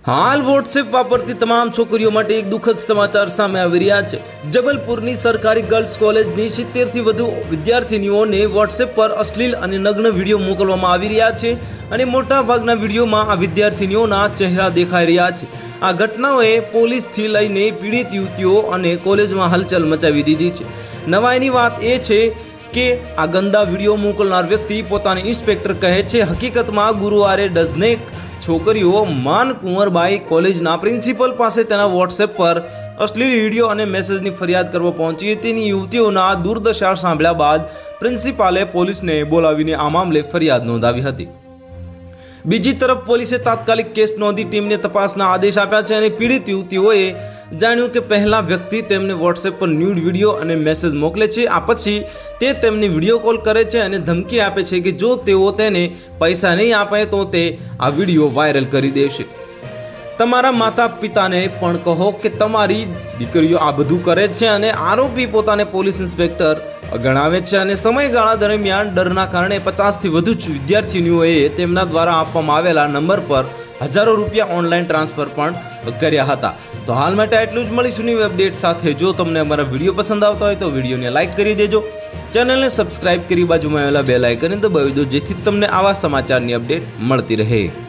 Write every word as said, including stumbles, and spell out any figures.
हाल WhatsApp वापरती तमाम छोकरीओ माटे एक दुखद समाचार सामे आवी रह्या छे। जबलपुरनी सरकारी गर्ल्स कॉलेजनी सित्तेर थी वधु विद्यार्थिनीओने वॉट्सएप पर अश्लील अने नग्न विडियो मोकलवामां आवी रह्या छे अने मोटा भागना विडियोमां आ विद्यार्थिनीओना चेहरा देखाई रह्या छे। आ घटनाओए पोलीसथी लईने पीड़ित युवतीओ अने कॉलेजमां हलचल मचावी दीधी छे। नवाईनी वात ए छे के आ गंदा विडियो मोकलनार व्यक्ति पोताने इंस्पेक्टर कहे छे। हकीकतमां गुरुवारे डजनेक छोकरीओ मान कुंवरबाई कॉलेजना प्रिंसिपल पासे तेना वॉट्सएप पर अश्लील विडियो और मेसेजनी फरियाद करवा पहुंची हती। युवतीओना दुर्दशा सांभळ्या बाद प्रिंसिपाले पोलीसने बोलावीने आ मामले फरियाद नोंधावी हती। बीजी तरफ पोलीसे तात्कालिक केस नोंधी टीमने तपासना आदेश आप्या छे अने पीड़ित युवतीओए जाण्युं के पहला व्यक्ति तेमने वॉट्सएप पर न्यूड विडियो और मेसेज मोकले छे। आ पछी ते तेमने विडियो कॉल करे छे अने धमकी आपे छे कि जो तेओ तेने पैसा नहीं आपे तो ते आ विडियो वायरल करी देशे। तमारा माता पिताने पण कहो कि तमारी दीकरीओ आ बधुं करे छे अने आरोपी पोताने पोलीस इंस्पेक्टर गणावे छे अने समयगाळा दरमियान डरना कारणे पचास थी वधु विद्यार्थिनीओए तेमना द्वारा आपवामां आवेला नंबर पर हजारों रुपया ऑनलाइन ट्रांसफर पण कर्या हता। तो हाल माटे आटલું જ। મળીશું નવી અપડેટ સાથે। જો તમને અમારા વિડીયો પસંદ આવતા હોય તો વિડીયોને લાઈક કરી દેજો, ચેનલને સબસ્ક્રાઇબ કરી બાજુમાં આવેલા બેલ આઇકનને દબાવી દો જેથી તમને આવા સમાચારની અપડેટ મળતી રહે।